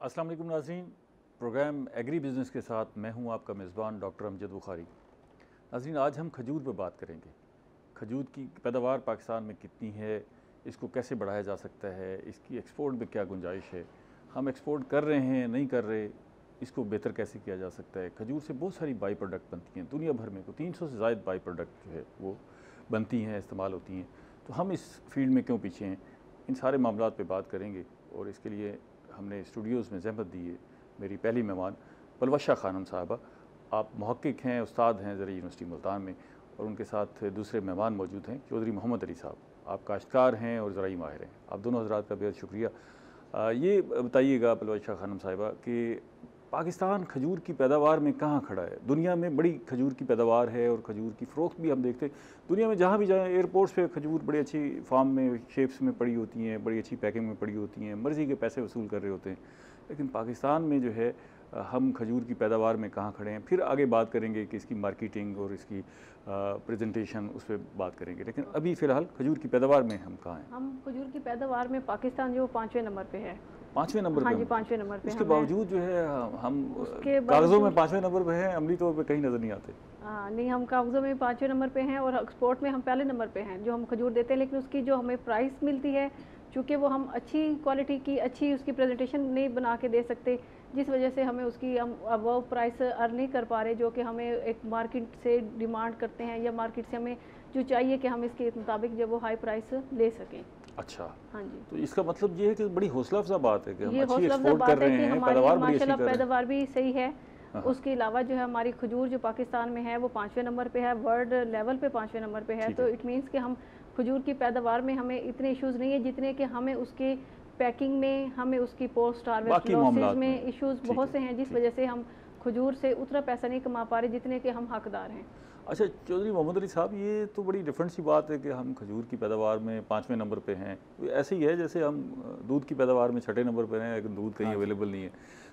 अस्सलाम वालेकुम नाज़रीन, प्रोग्राम एग्री बिज़नेस के साथ मैं हूं आपका मेज़बान डॉक्टर अमजद बुखारी। नाज़रीन, आज हम खजूर पे बात करेंगे। खजूर की पैदावार पाकिस्तान में कितनी है, इसको कैसे बढ़ाया जा सकता है, इसकी एक्सपोर्ट में क्या गुंजाइश है, हम एक्सपोर्ट कर रहे हैं नहीं कर रहे, इसको बेहतर कैसे किया जा सकता है। खजूर से बहुत सारी बाई प्रोडक्ट बनती हैं, दुनिया भर में को 300 से ज़ायद बाई प्रोडक्ट जो है वो बनती हैं, इस्तेमाल होती हैं। तो हम इस फील्ड में क्यों पीछे हैं, इन सारे मामलात पे बात करेंगे। और इसके लिए हमने स्टूडियोज़ में ज़हमत दी है मेरी पहली मेहमान पलवशा खानम साहबा। आप मुहक्किक हैं, उस्ताद हैं ज़रा यूनिवर्सिटी मुल्तान में, और उनके साथ दूसरे मेहमान मौजूद हैं चौधरी मोहम्मद अली साहब। आप काश्तकार हैं और ज़राई माहिर हैं। आप दोनों हज़रात का बेहद शुक्रिया। ये बताइएगा पलवशा खानम साहिबा कि पाकिस्तान खजूर की पैदावार में कहाँ खड़ा है। दुनिया में बड़ी खजूर की पैदावार है और खजूर की फ़रोख्त भी हम देखते हैं दुनिया में जहाँ भी जाएँ, एयरपोर्ट्स पे खजूर बड़ी अच्छी फार्म में शेप्स में पड़ी होती हैं, बड़ी अच्छी पैकिंग में पड़ी होती हैं, मर्ज़ी के पैसे वसूल कर रहे होते हैं। लेकिन पाकिस्तान में जो है हम खजूर की पैदावार में कहाँ खड़े हैं। फिर आगे बात करेंगे कि इसकी मार्केटिंग और इसकी प्रेजेंटेशन, उस पर बात करेंगे। लेकिन अभी फ़िलहाल खजूर की पैदावार में हम कहाँ हैं। हम खजूर की पैदावार में पाकिस्तान जो 5वें नंबर पे है। 5वें नंबर पे? हाँ जी, 5वें नंबर पे। उसके बावजूद जो है हम कागज़ों में 5वें नंबर पे हैं, अमली तौर पे कहीं नज़र नहीं आते। नहीं, हम कागज़ों में 5वें नंबर पे हैं और एक्सपोर्ट में हम पहले नंबर पे हैं जो हम खजूर देते हैं। लेकिन उसकी जो हमें प्राइस मिलती है, चूँकि वो हम अच्छी क्वालिटी की अच्छी उसकी प्रेजेंटेशन नहीं बना के दे सकते, जिस वजह से हमें उसकी हम वो प्राइस अर्न नहीं कर पा रहे जो कि हमें एक मार्केट से डिमांड करते हैं, या मार्केट से हमें जो चाहिए कि हम इसके मुताबिक जब वो हाई प्राइस ले सकें। अच्छा, हाँ जी। तो इसका मतलब ये है कि बड़ी हौसला अफजा बात है कि हम अच्छी हौसला एक्सपोर्ट कर रहे हैं, पैदावार बड़ी अच्छी कर रहे हैं। पैदावार भी सही है। उसके अलावा जो है हमारी खजूर जो पाकिस्तान में है वो 5वें नंबर पे है, वर्ल्ड लेवल पे 5वें नंबर पे है। तो इट मीन्स कि हम खजूर की पैदावार में हमें इतने इश्यूज़ नहीं है जितने कि हमें उसके पैकिंग में, हमें उसकी पोस्ट हार्वेस्ट लॉसेज में इश्यूज़ बहुत से हैं, जिस वजह से हम खजूर से उतना पैसा नहीं कमा पा रहे जितने के हम हकदार हैं। अच्छा चौधरी मोहम्मद अली साहब, ये तो बड़ी डिफरेंट सी बात है कि हम खजूर की पैदावार में 5वें नंबर पे हैं। ऐसे ही है जैसे हम दूध की पैदावार में 6ठे नंबर पर हैं, लेकिन दूध कहीं अवेलेबल नहीं है।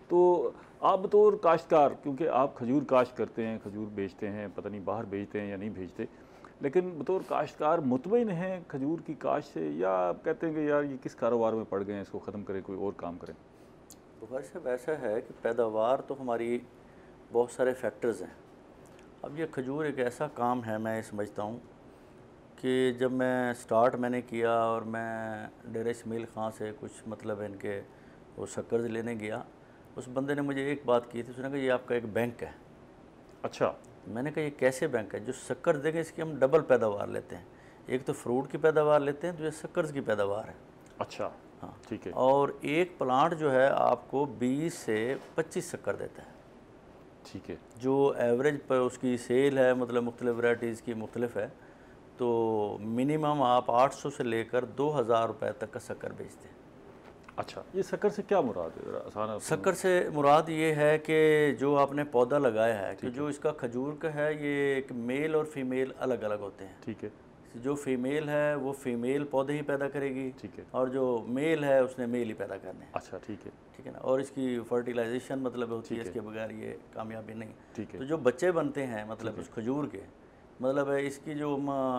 तो आप बतौर काश्तकार, क्योंकि आप खजूर काश्त करते हैं, खजूर बेचते हैं, पता नहीं बाहर भेजते हैं या नहीं भेजते, लेकिन बतौर काश्तकार मुतमईन हैं खजूर की काश्त से, या आप कहते हैं कि यार ये किस कारोबार में पड़ गए हैं, इसको ख़त्म करें, कोई और काम करें। बुखारी साहब, ऐसा है कि पैदावार तो हमारी बहुत सारे फैक्टर्स हैं। अब ये खजूर एक ऐसा काम है, मैं समझता हूँ कि जब मैंने किया और मैं डेरा इस्माइल खां से कुछ मतलब इनके वो शक्कर लेने गया, उस बंदे ने मुझे एक बात की थी, उसने कहा ये आपका एक बैंक है। अच्छा। मैंने कहा ये कैसे बैंक है, जो शक्कर देंगे इसकी हम डबल पैदावार लेते हैं, एक तो फ्रूट की पैदावार लेते हैं, तो ये शक्कर की पैदावार है। अच्छा, हाँ ठीक है। और एक प्लांट जो है आपको 20 से 25 शक्कर देता है। ठीक है। जो एवरेज पर उसकी सेल है, मतलब मुख्तलिफ वैराइटीज़ की मुख्तलिफ है, तो मिनिमम आप 800 से लेकर 2000 रुपये तक का शक्कर बेचते हैं। अच्छा, ये शक्कर से क्या मुराद है, आसान? शक्कर से मुराद ये है कि जो आपने पौधा लगाया है कि जो इसका खजूर का है, ये एक मेल और फीमेल अलग अलग होते हैं। ठीक है। जो फीमेल है वो फीमेल पौधे ही पैदा करेगी, ठीक है, और जो मेल है उसने मेल ही पैदा करने हैं। अच्छा, ठीक है, ठीक है ना। और इसकी फर्टिलाइजेशन मतलब होती है, इसके बगैर ये कामयाबी नहीं। ठीक है। तो जो बच्चे बनते हैं मतलब उस खजूर के, मतलब है इसकी जो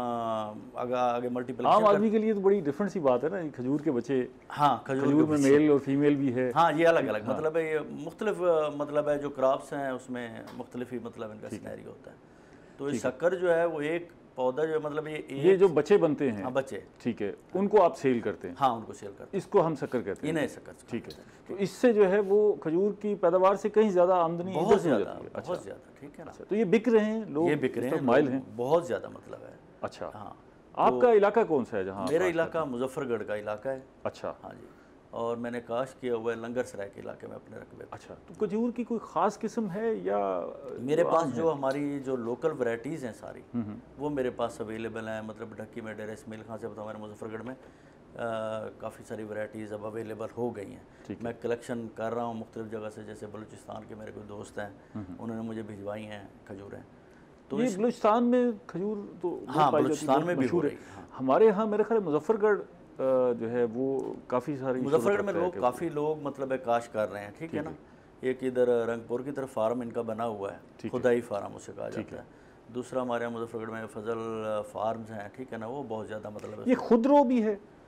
आगे मल्टीप्लिकेशन, आम आदमी के लिए तो बड़ी डिफरेंट सी बात है ना, खजूर के बच्चे। हाँ, खजूर में मेल और फीमेल भी है। हाँ, ये अलग अलग मतलब है, ये मुख्तलिफ मतलब है जो क्रॉप्स हैं उसमें मुख्तलिफ ही मतलब इनका सिनेरियो होता है। तो ये शक्कर जो है वो एक पौधा जो है, मतलब ये जो बच्चे बनते हैं। हाँ, बच्चे, ठीक है, उनको आप सेल करते हैं? हाँ, उनको सेल करते हैं। इसको हम शक्कर कहते हैं। इन्हें शक्कर। ठीक है। तो इससे जो है वो खजूर की पैदावार से कहीं ज़्यादा आमदनी बहुत ज़्यादा, बहुत ज़्यादा। ठीक है ना। तो ये बिक रहे हैं लोग, ये बिक रहे हैं, माइल हैं बहुत ज़्यादा मतलब है। अच्छा। हाँ, आपका इलाका कौन सा है जहाँ? मेरा इलाका मुजफ्फरगढ़ का इलाका है। अच्छा। हाँ जी। और मैंने काश किया हुआ है लंगर सराय के इलाके में अपने रकबे। अच्छा, तो खजूर की कोई ख़ास किस्म है या? मेरे पास जो हमारी जो लोकल वैरायटीज़ हैं सारी, वो मेरे पास अवेलेबल हैं। मतलब ढक्की में डेरा इस्माइल खां से बताऊँ, हमारे मुजफ्फरगढ़ में काफ़ी सारी वैरायटीज़ अब अवेलेबल हो गई हैं। मैं कलेक्शन कर रहा हूँ मुख्तलिफ जगह से, जैसे बलूचिस्तान के मेरे कोई दोस्त हैं, उन्होंने मुझे भिजवाई हैं खजूरें। तो ये बलूचिस्तान में खजूर तो हाँ, बलूचिस्तान में भी हो रही है। हमारे यहाँ मेरे ख्याल मुजफ्फरगढ़ जो है वो काफ़ी सारी, मुजफ्फरगढ़ में लोग काफ़ी लोग मतलब है काश कर रहे हैं। ठीक है ना। एक इधर रंगपुर की तरफ फार्म इनका बना हुआ है, खुदाई फार्म उसे कहा जाता है। दूसरा हमारे यहाँ मुजफ्फरगढ़ में फजल फार्म्स हैं। ठीक है ना, वो बहुत ज़्यादा मतलब ये खुदरो भी है।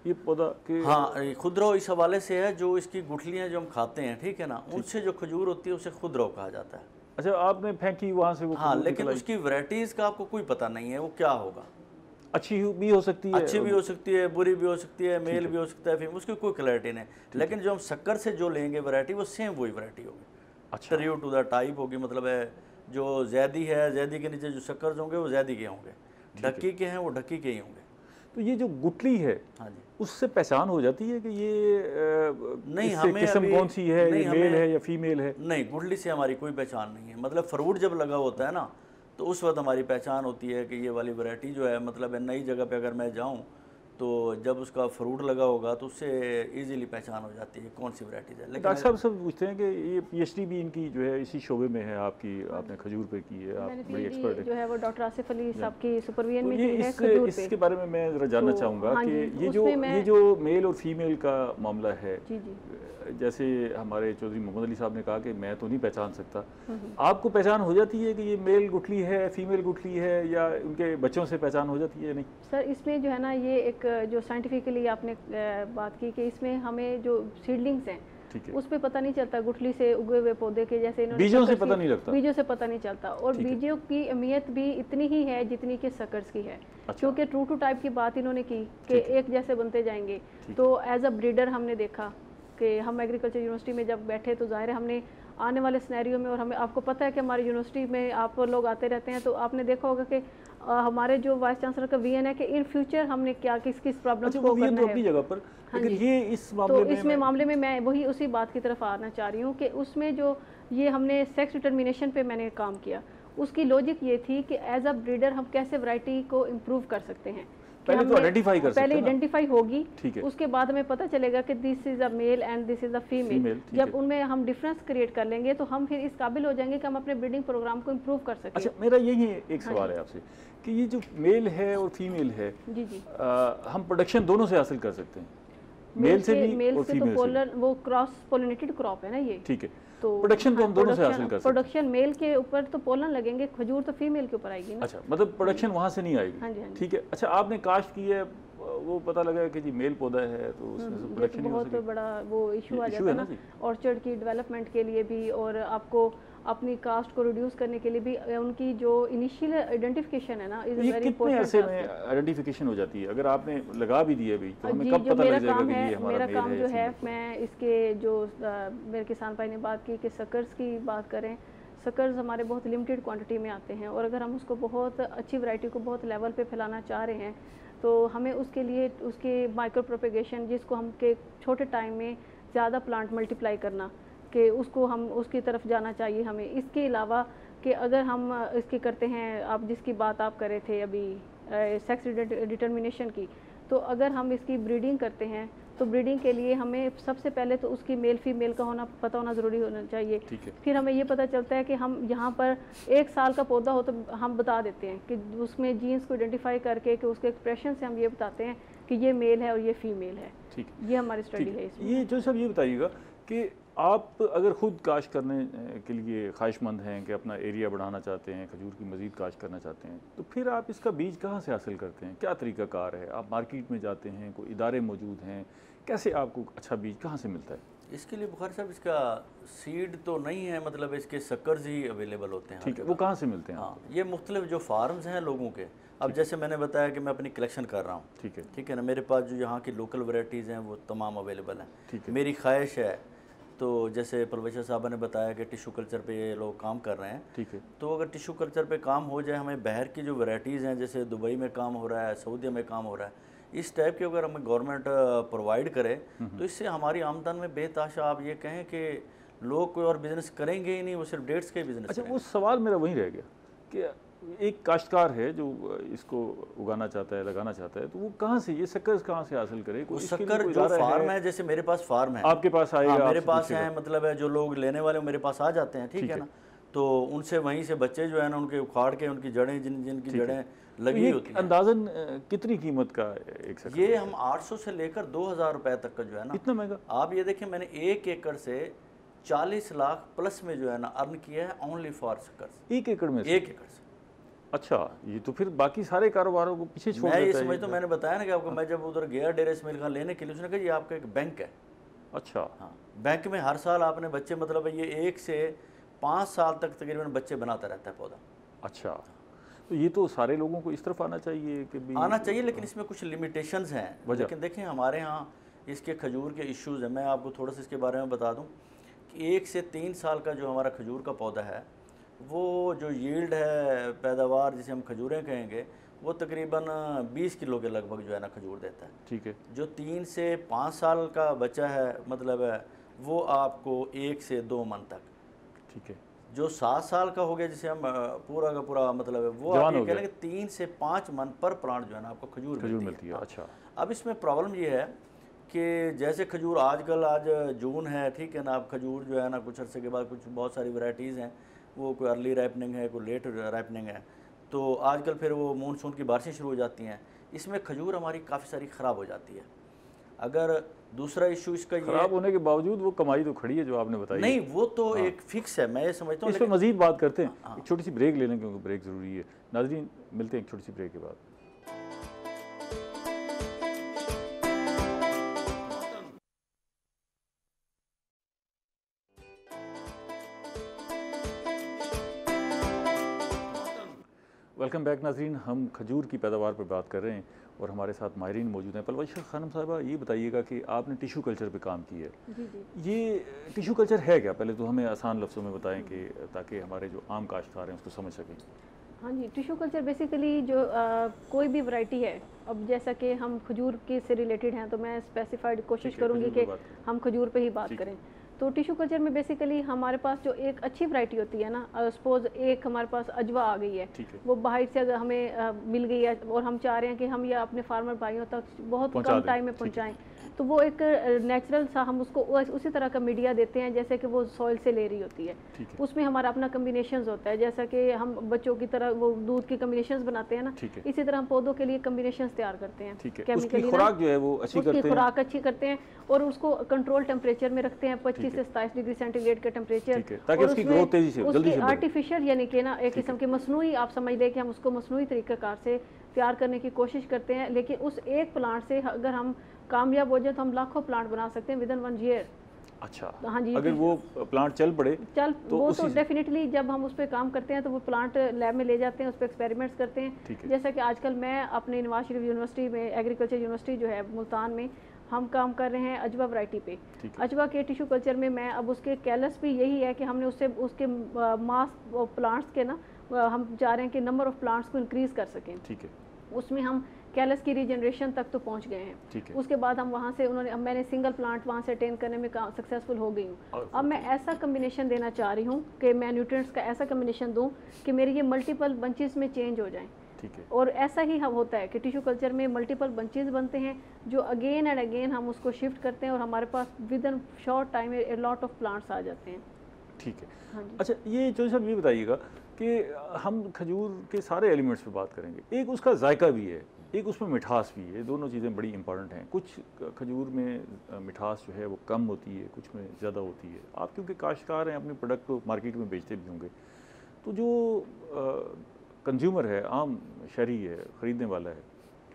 ये पौधा के? हाँ, खुदरो इस हवाले से है, जो इसकी गुठलियाँ जो हम खाते हैं, ठीक है ना, उनसे जो खजूर होती है उसे खुदरो कहा जाता है। अच्छा, आपने फेंकी वहाँ से वो हाँ, खजूर लेकिन निकलाई? उसकी वैरायटीज़ का आपको कोई पता नहीं है वो क्या होगा। अच्छी भी हो सकती है, अच्छी भी हो सकती है, बुरी भी हो सकती है, मेल भी हो सकता है, फीमेल, उसकी कोई क्लैरिटी नहीं। लेकिन जो हम शक्कर से जो लेंगे वैरायटी, वो सेम वही वैरायटी होगी। अच्छा, ट्रिब्यूट टू द टाइप होगी, मतलब है जो जैदी है, जैदी के नीचे जो शक्कर होंगे वो जैदी के होंगे, ढक्की के हैं वो ढक्की के ही होंगे। तो ये जो गुठली है, हाँ जी, उससे पहचान हो जाती है कि ये नहीं, इससे हमें किस्म अभी कौन सी है, नहीं, ये मेल हमें है या फीमेल है? नहीं, गुठली से हमारी कोई पहचान नहीं है। मतलब फ्रूट जब लगा होता है ना, तो उस वक्त हमारी पहचान होती है कि ये वाली वैरायटी जो है, मतलब है नई जगह पे अगर मैं जाऊं तो जब उसका फ्रूट लगा होगा तो उससे इजीली पहचान हो जाती है कौन सी वैरायटी है। लेकिन डॉक्टर साहब सब पूछते हैं कि ये पीएचडी भी इनकी जो है इसी शोबे में है आपकी, आपने खजूर पे की है, आप मैंने बड़ी एक्सपर्ट है। जो है वो डॉक्टर आसिफ अली साहब की सुपरविजन तो में ये की है खजूर पे। इसके बारे में मैं ज़रा जानना तो चाहूँगा हाँ कि जी, ये जो मेल और फीमेल का मामला है, जी जी, जैसे हमारे चौधरी मोहम्मद अली साहब ने कहा कि मैं तो नहीं पहचान सकता, आपको पहचान हो जाती है कि ये मेल गुठली है, फीमेल गुठली है, या उनके बच्चों से पहचान हो जाती है? नहीं सर, इसमें जो है ना, ये एक जो साइंटिफिकली आपने बात की कि इसमें हमें जो सीडलिंग्स हैं, ठीक है, उस पे पता नहीं चलता गुठली से उगे हुए पौधे के, जैसे इन्होंने बीजों से शकर्स पता की- नहीं लगता? बीजों से पता नहीं चलता, और ठीक है। बीजों की अहमियत भी इतनी ही है जितनी कि शकर्स की है। अच्छा। क्योंकि ट्रू टू टाइप की बात इन्होंने की कि ठीक है। एक जैसे बनते जाएंगे। ठीक तो एज अ ब्रीडर हमने देखा कि हम एग्रीकल्चर यूनिवर्सिटी में जब बैठे तो जाहिर है हमने आने वाले सिनेरियो में, और हमें आपको पता है कि हमारी यूनिवर्सिटी में आप लोग आते रहते हैं, तो आपने देखा होगा कि हमारे जो वाइस चांसलर का वीएन है कि इन फ्यूचर हमने क्या किस किस प्रॉब्लम्स अच्छा, को वो ये करना तो अपनी है। जगह पर, हाँ लेकिन जी। ये इस तो मामले में इसमें मामले में मैं वही उसी बात की तरफ आना चाह रही हूँ कि उसमें जो ये हमने सेक्स डिटर्मिनेशन पे मैंने काम किया, उसकी लॉजिक ये थी कि एज अ ब्रीडर हम कैसे वैरायटी को इम्प्रूव कर सकते हैं। कि पहले तो हमने- आइडेंटिफाई कर सकते पहले हैं ना? आइडेंटिफाई होगी, ठीक है। उसके बाद हमें पता चलेगा कि this is a male and this is a Female, female. ठीक जब है। उनमें हम डिफरेंस क्रिएट कर लेंगे तो हम फिर इस काबिल हो जाएंगे कि हम अपने ब्रीडिंग प्रोग्राम को इम्प्रूव कर सकें। अच्छा, मेरा यही एक हाँ सवाल जी। है आपसे कि ये जो मेल है और फीमेल है, जी जी, हम प्रोडक्शन दोनों से हासिल कर सकते हैं, मेल से भी मेल और से तो फीमेल से पोलर, वो क्रॉस पोलिनेटेड क्रॉप है ना ये। भी। ठीक है, तो प्रोडक्शन तो हम दोनों से हासिल कर सकते हैं। प्रोडक्शन मेल के ऊपर तो पोलन लगेंगे, खजूर तो फीमेल के ऊपर आएगी ना। अच्छा, मतलब प्रोडक्शन वहाँ से नहीं हाँ आएगी। जी, हाँ जी। ठीक है। अच्छा, आपने काश्त की है, वो पता लगा कि जी मेल पौधा है तो उसमें से जैसे प्रोडक्शन नहीं हो बहुत सकेगी। बड़ा वो इशू आ issue जाता है है ना ना जी। ऑर्चर्ड की डेवलपमेंट के लिए भी, और आपको अपनी कास्ट को रिड्यूस करने के लिए भी उनकी जो इनिशियल आइडेंटिफिकेशन है ना, इज ये वेरी कितने अरसे में आइडेंटिफिकेशन हो जाती है? अगर आपने लगा भी दिया भी तो हमें जी, कब जो पता मेरा लग जाएगा काम कि है, ये हमारा मेरा मेल काम है जो या है, फीमेल? मैं इसके जो मेरे किसान भाई ने बात की कि सकर्स की बात करें, सकर्स हमारे बहुत लिमिटेड क्वांटिटी में आते हैं, और अगर हम उसको बहुत अच्छी वैरायटी को बहुत लेवल पे फैलाना चाह रहे हैं तो हमें उसके लिए उसके माइक्रो प्रोपेगेशन, जिसको हम के छोटे टाइम में ज़्यादा प्लांट मल्टीप्लाई करना, कि उसको हम उसकी तरफ जाना चाहिए हमें। इसके अलावा कि अगर हम इसकी करते हैं, आप जिसकी बात आप कर रहे थे अभी सेक्स डिटर्मिनेशन की, तो अगर हम इसकी ब्रीडिंग करते हैं तो ब्रीडिंग के लिए हमें सबसे पहले तो उसकी मेल फीमेल का पता होना ज़रूरी होना चाहिए। ठीक है। फिर हमें ये पता चलता है कि हम यहाँ पर 1 साल का पौधा हो तो हम बता देते हैं कि उसमें जीन्स को आइडेंटिफाई करके कि उसके एक्सप्रेशन से हम ये बताते हैं कि ये मेल है और ये फीमेल है। ठीक है। ये हमारी स्टडी ठीक है है। इसमें। ये जो सब ये बताइएगा कि आप अगर खुद काश्त करने के लिए ख्वाहिशमंद हैं कि अपना एरिया बढ़ाना चाहते हैं, खजूर की मज़ीद काश्त करना चाहते हैं, तो फिर आप इसका बीज कहाँ से हासिल करते हैं? क्या तरीक़ाकार है? आप मार्केट में जाते हैं, कोई इदारे मौजूद हैं, कैसे आपको अच्छा बीज कहाँ से मिलता है? इसके लिए बुखारी साहब इसका सीड तो नहीं है, मतलब इसके सकर्स ही अवेलेबल होते हैं। ठीक है, वो कहाँ से मिलते हैं? हाँ, ये मुख्तलिफ जो फार्म्स हैं लोगों के, अब जैसे मैंने बताया कि मैं अपनी कलेक्शन कर रहा हूँ, ठीक है ना, मेरे पास जो यहाँ की लोकल वैरायटीज़ हैं वो तमाम अवेलेबल हैं। ठीक है। मेरी ख्वाहिश है, तो जैसे प्रोफेसर साहब ने बताया कि टिशू कल्चर पे ये लोग काम कर रहे हैं, ठीक है। तो अगर टिशू कल्चर पे काम हो जाए, हमें बाहर की जो वैरायटीज़ हैं, जैसे दुबई में काम हो रहा है, सऊदी में काम हो रहा है, इस टाइप की अगर हमें गवर्नमेंट प्रोवाइड करे तो इससे हमारी आमदन में बेताशा, आप ये कहें कि लोग कोई और बिज़नेस करेंगे ही नहीं, वो सिर्फ डेट्स के बिज़नेस अच्छा, करेंगे। वो सवाल मेरा वहीं रह गया कि एक काश्तकार है जो इसको उगाना चाहता है, लगाना चाहता है, तो वो कहाँ से ये शक्कर कहाँ से हासिल करे? वो शक्कर जो फार्म है, जैसे मेरे पास फार्म है, आपके पास आएगा, हाँ, मेरे आपसे पास पूछेगा। है, मतलब है जो लोग लेने वाले मेरे पास आ जाते हैं, ठीक है ना, तो उनसे वहीं से बच्चे जो है ना, उनके उखाड़ के उनकी जड़ें जिनकी जड़ें लगी होती हैं। अंदाजन कितनी कीमत का एक शक्कर? ये हम 800 से लेकर 2000 रुपए तक का जो है ना, इतना महंगा? आप ये देखें, मैंने 1 एकड़ से 40 लाख प्लस में जो है ना अर्न किया है, ओनली फॉर शक्कर। 1 एकड़ में से? 1 एकड़ से। अच्छा, ये तो फिर बाकी सारे कारोबारों को पीछे छोड़ मैं ये देता है समझता हूँ, मैंने बताया ना कि आपको, मैं जब उधर गया डेरे इस्माइल खान लेने के लिए, उसने कहा ये आपका एक बैंक है। अच्छा। हाँ, बैंक में हर साल आपने बच्चे, मतलब ये 1 से 5 साल तक तकरीबन बच्चे बनाता रहता है पौधा। अच्छा, तो ये तो सारे लोगों को इस तरफ आना चाहिए कि भी आना चाहिए, लेकिन इसमें कुछ लिमिटेशंस हैं। वजह? लेकिन देखें, हमारे यहाँ इसके खजूर के इश्यूज़ हैं। मैं आपको थोड़ा सा इसके बारे में बता दूं कि 1 से 3 साल का जो हमारा खजूर का पौधा है, वो जो यील्ड है, पैदावार जिसे हम खजूरें कहेंगे, वो तकरीबन 20 किलो के लगभग जो है ना खजूर देता है। ठीक है। जो 3 से 5 साल का बच्चा है, मतलब है, वो आपको 1 से 2 मन तक। ठीक है। जो 7 साल का हो गया, जिसे हम पूरा का पूरा मतलब है, वो जवान आप ये हो कह गया। रहे हैं कि 3 से 5 मन पर प्लांट जो है ना आपको खजूर मिलती है। हाँ। अच्छा। अब इसमें प्रॉब्लम ये है कि जैसे खजूर आजकल, आज जून है, ठीक है ना, अब खजूर जो है ना कुछ अरसे के बाद, कुछ बहुत सारी वैरायटीज़ हैं, वो कोई अर्ली राइपनिंग है, कोई लेट राइपनिंग है, तो आजकल फिर वो मानसून की बारिशें शुरू हो जाती हैं, इसमें खजूर हमारी काफ़ी सारी ख़राब हो जाती है। अगर दूसरा इशू इसका ये, खराब होने के बावजूद वो कमाई तो खड़ी है जो आपने बताई। नहीं, वो तो एक फिक्स है, मैं ये समझता हूँ। इस पर मजीद बात करते हैं। हाँ। एक छोटी सी ब्रेक ले लें क्योंकि ब्रेक ज़रूरी है। नाज़रीन, मिलते हैं एक छोटी सी ब्रेक के बाद। वेलकम बैक नाज़रीन, हम खजूर की पैदावार पर बात कर रहे हैं और हमारे साथ माहिरीन मौजूद हैं। पलवश खानम साहिबा, ये बताइएगा कि आपने टिशू कल्चर पे काम किया है। जी जी। ये टिशू कल्चर है क्या? पहले तो हमें आसान लफ्ज़ों में बताएं कि ताकि हमारे जो आम काश्तकार हैं उसको समझ सकें। हाँ जी, टिशू कल्चर बेसिकली जो कोई भी वैरायटी है, अब जैसा कि हम खजूर के से रिलेटेड हैं, तो मैं स्पेसिफाइड कोशिश करूँगी कि हम खजूर पे ही बात करें। तो टिशू कल्चर में बेसिकली हमारे पास जो एक अच्छी वैरायटी होती है ना, सपोज एक हमारे पास अजवा आ गई है, वो बाहर से अगर हमें मिल गई है और हम चाह रहे हैं कि हम ये अपने फार्मर भाइयों तक बहुत कम टाइम में पहुँचाएँ, तो वो एक नेचुरल सा हम उसको उसी तरह का मीडिया देते हैं जैसे कि वो सॉइल से ले रही होती है। उसमें हमारा अपना कम्बिनेशंस होता है, जैसा कि हम बच्चों की तरह वो दूध की कम्बिनेशंस बनाते हैं ना, इसी तरह हम पौधों के लिए कम्बिनेशंस तैयार करते हैं। केमिकली खुराक जो है वो अच्छी करते हैं, खुराक अच्छी करते हैं और उसको कंट्रोल टेम्परेचर में रखते हैं, 25 से 27 डिग्री सेंटीग्रेड का टेम्परेचर, ताकि उसकी ग्रोथ तेजी से जल्दी से आर्टिफिशियल यानी कि ना एक किस्म की मसनूई, आप समझ लें कि हम उसको मसनूई तरीक़ाकार से तैयार करने की कोशिश करते हैं। लेकिन उस एक प्लांट से अगर हम कामयाब हो जाए तो हम लाखों प्लांट बना सकते हैं विदिन 1 ईयर। अच्छा। हाँ जी, अगर वो प्लांट चल पड़े तो वो तो डेफिनेटली जब हम उस पर काम करते हैं तो वो प्लांट लैब में ले जाते हैं, उस पर एक्सपेरिमेंट्स करते हैं। जैसा कि आजकल मैं अपने नवाज शरीफ यूनिवर्सिटी में, एग्रीकल्चर यूनिवर्सिटी जो है मुल्तान में, हम काम कर रहे हैं अजवा वैरायटी पे। अजवा के टिशू कल्चर में मैं अब उसके कैलस भी यही है कि हमने उसके मास प्लांट्स के ना, हम चाह रहे हैं कि नंबर ऑफ प्लांट्स को इंक्रीज कर सकें। ठीक है। उसमें हम कैलस की रीजनरेशन तक तो पहुंच गए हैं। उसके बाद हम वहाँ से मैंने सिंगल प्लांट वहाँ से अटेन करने में सक्सेसफुल हो गई हूँ। अब मैं ऐसा कम्बिनेशन देना चाह रही हूँ कि मैं न्यूट्रिएंट्स का ऐसा कम्बिनेशन दूँ कि मेरी ये मल्टीपल बंचेस में चेंज हो जाएँ। और ऐसा ही हम होता है कि टिश्यू कल्चर में मल्टीपल बंचेस बनते हैं जो अगेन एंड अगेन हम उसको शिफ्ट करते हैं और हमारे पास with in short time a lot of plants आ जाते हैं। ठीक है। हाँ, अच्छा, ये जो साहब ये बताइएगा कि हम खजूर के सारे एलिमेंट्स पे बात करेंगे, एक उसका जायका भी है, एक उसमें मिठास भी है, दोनों चीज़ें बड़ी इंपॉर्टेंट हैं। कुछ खजूर में मिठास जो है वो कम होती है, कुछ में ज़्यादा होती है। आप क्योंकि काश्तकार हैं, अपने प्रोडक्ट को मार्केट में बेचते भी होंगे, तो जो कंज्यूमर है, आम शहरी है, ख़रीदने वाला है,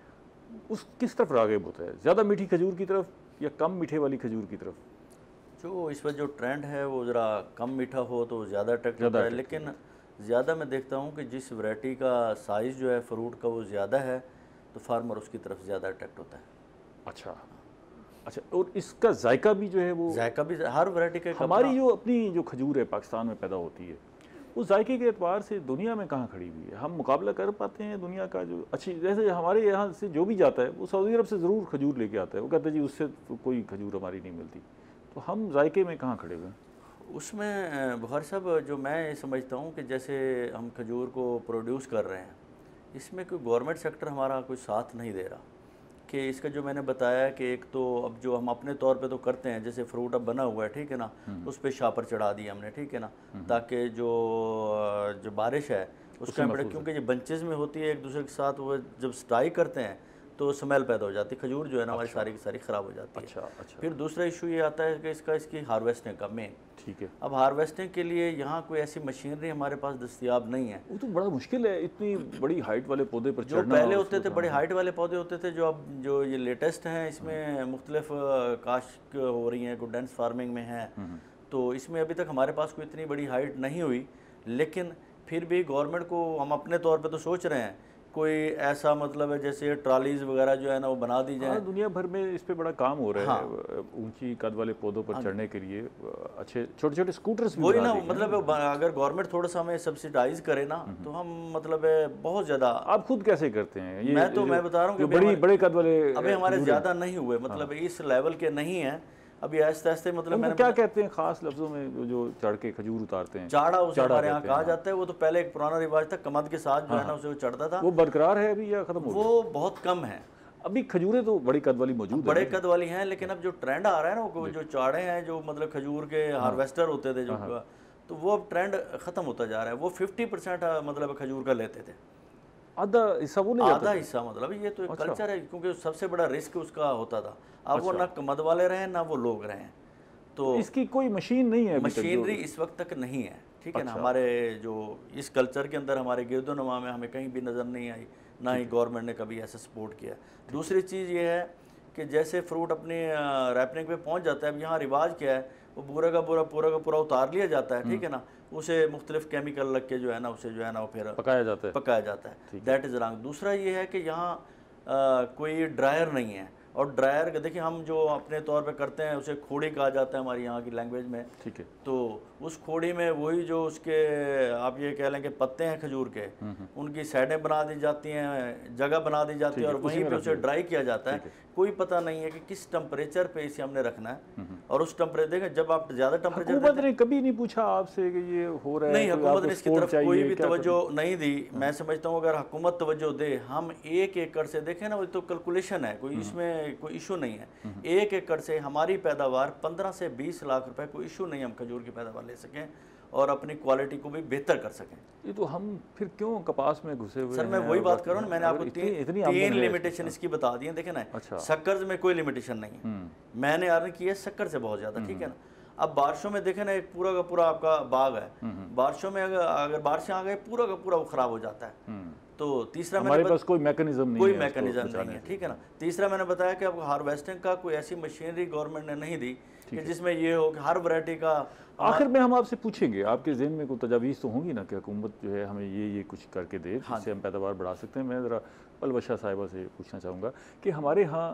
उस किस तरफ राग़िब होता है, ज़्यादा मीठी खजूर की तरफ या कम मीठे वाली खजूर की तरफ? जो इस वक्त जो ट्रेंड है वो ज़रा कम मीठा हो तो ज़्यादा अट्रैक्ट होता है, लेकिन ज़्यादा मैं देखता हूँ कि जिस वैरायटी का साइज़ जो है फ्रूट का वो ज़्यादा है तो फार्मर उसकी तरफ ज़्यादा अट्रैक्ट होता है। अच्छा अच्छा, और इसका जायका भी जो है वो, जायका भी हर वैरायटी का, हमारी जो अपनी जो खजूर है पाकिस्तान में पैदा होती है, उस जायके के एतबार से दुनिया में कहाँ खड़ी हुई है? हम मुकाबला कर पाते हैं दुनिया का? जो अच्छी, जैसे हमारे यहाँ से जो भी जाता है वो सऊदी अरब से ज़रूर खजूर लेके आता है, वो कहता है जी उससे तो कोई खजूर हमारी नहीं मिलती, तो हम जायके में कहाँ खड़े हुए हैं? उसमें बुखारी साहब, जो मैं समझता हूँ कि जैसे हम खजूर को प्रोड्यूस कर रहे हैं, इसमें कोई गवर्नमेंट सेक्टर हमारा कोई साथ नहीं दे रहा। कि इसका जो मैंने बताया कि एक तो अब जो हम अपने तौर पे तो करते हैं, जैसे फ्रूट अब बना हुआ है, ठीक है ना, उस पर शापर चढ़ा दिया हमने, ठीक है ना, ताकि जो बारिश है उसका, क्योंकि ये बंचेस में होती है एक दूसरे के साथ, वो जब स्ट्राइक करते हैं तो स्मेल पैदा हो जाती है, खजूर जो है ना हमारी सारी की सारी ख़राब हो जाती है। अच्छा। फिर दूसरा इशू ये आता है कि इसकी हार्वेस्टिंग का मेन। ठीक है। अब हार्वेस्टिंग के लिए यहाँ कोई ऐसी मशीनरी हमारे पास दस्तियाब नहीं है। वो तो बड़ा मुश्किल है, इतनी बड़ी हाइट वाले पौधे पर जो चढ़ना। पहले होते थे बड़े हाइट वाले पौधे होते थे, जो अब जो ये लेटेस्ट हैं इसमें मुख्तलिफ काश्त हो रही हैं, कोई डेंस फार्मिंग में है, तो इसमें अभी तक हमारे पास कोई इतनी बड़ी हाइट नहीं हुई। लेकिन फिर भी गवर्नमेंट को हम अपने तौर पे तो सोच रहे हैं कोई ऐसा मतलब है जैसे ट्रॉलीज वगैरह जो है ना वो बना दी जाए। दुनिया भर में इस पे बड़ा काम हो रहा है, ऊंची कद वाले पौधों पर चढ़ने के लिए अच्छे छोटे छोटे स्कूटर्स भी वही ना, मतलब अगर गवर्नमेंट थोड़ा सा हमें सब्सिडाइज करे ना तो हम मतलब बहुत ज़्यादा। आप खुद कैसे करते हैं ये? मैं बता रहा हूँ कि बड़े कद वाले अभी हमारे ज़्यादा नहीं हुए, मतलब इस लेवल के नहीं हैं अभी, आहिस्ते आहिस्ते मतलब मैंने क्या कहते हैं खास लफ्जों में जो चढ़ के खजूर उतारते हैं? चाड़ा उसे हमारे यहाँ कहा जाता है। वो तो पहले एक पुराना रिवाज था, कमद के साथ जो है ना उसे चढ़ता था। वो बरकरार है अभी या खत्म हो गया? वो बहुत कम है अभी। खजूरें तो बड़ी कद वाली मौजूद है, बड़े कद वाली हैं, लेकिन अब जो ट्रेंड आ रहा है ना वो जो चाड़े हैं, जो मतलब खजूर के हार्वेस्टर होते थे जो, तो वो अब ट्रेंड खत्म होता जा रहा है। वो 50% मतलब खजूर का लेते थे, आधा हिस्सा वो नहीं, आधा हिस्सा। मतलब ये तो एक कल्चर है, क्योंकि सबसे बड़ा रिस्क उसका होता था। अब वो ना कमद वाले रहे ना वो लोग रहे, तो इसकी कोई मशीन नहीं है, मशीनरी इस वक्त तक नहीं है। ठीक है ना, हमारे जो इस कल्चर के अंदर हमारे गिरदोनुमा में हमें कहीं भी नज़र नहीं आई, ना ही गवर्नमेंट ने कभी ऐसा सपोर्ट किया। दूसरी चीज़ ये है कि जैसे फ्रूट अपनी रैपनिंग पे पहुंच जाता है, अब यहाँ रिवाज क्या है, वो पूरा का पूरा उतार लिया जाता है। ठीक है ना, उसे मुख्तलिफ केमिकल लग के जो है ना उसे जो है ना वो फिर पकाया जाता है। That is wrong. दूसरा ये है कि यहाँ कोई ड्रायर नहीं है, और ड्रायर देखिए हम जो अपने तौर पे करते हैं उसे खोड़ी कहा जाता है हमारी यहाँ की लैंग्वेज में। ठीक है। तो उस खोड़ी में वही जो उसके आप ये कह लें कि पत्ते हैं खजूर के, उनकी साइडें बना दी जाती हैं, जगह बना दी जाती है, और वहीं पे उसे ड्राई किया जाता है। कोई पता नहीं है कि किस टेम्परेचर पे इसे हमने रखना है, और उस टेम्परेचर देखें जब आप ज़्यादा टेम्परेचर। हुकूमत ने कभी नहीं पूछा आपसे कि ये हो रहा है? नहीं, हुकूमत ने इसकी तरफ कोई भी तवज्जो नहीं दी। मैं समझता हूँ अगर हुकूमत तवज्जो दे, हम 1 एकड़ से देखें ना, वो तो कैलकुलेशन है, कोई इसमें कोई इशू नहीं है। 1 एकड़ से हमारी पैदावार 15 से 20 लाख रुपए, कोई इशू नहीं, हम खजूर की पैदावार ले सकें और अपनी क्वालिटी को भी बेहतर कर सकें। ये तो हम फिर क्यों कपास में घुसे हुए सर हैं? मैं वही बात कर रहा हूँ, मैंने आपको तीन लिमिटेशन इसकी बता दी है। देखें ना, शक्कर में कोई लिमिटेशन नहीं है, मैंने अर्न की है शक्कर से बहुत ज़्यादा। ठीक है ना, अब बारिशों में देखें ना, एक पूरा का पूरा आपका बाग है, बारिशों में अगर बारिशें आ गए पूरा का पूरा वो ख़राब हो जाता है। तो तीसरा हमारे पास कोई मैकेनिज्म नहीं है। ठीक है ना। तीसरा मैंने बताया कि आपको हार्वेस्टिंग का कोई ऐसी मशीनरी गवर्नमेंट ने नहीं दी कि जिसमें ये हो कि हर वैरायटी का। आखिर में हम आपसे पूछेंगे, आपके ज़हन में कोई तजावीज़ तो होंगी ना कि हुकूमत जो है हमें ये कुछ करके दे जिससे हम पैदावार बढ़ा सकते हैं। मैं ज़रा पलवशा साहिबा से पूछना चाहूँगा कि हमारे यहाँ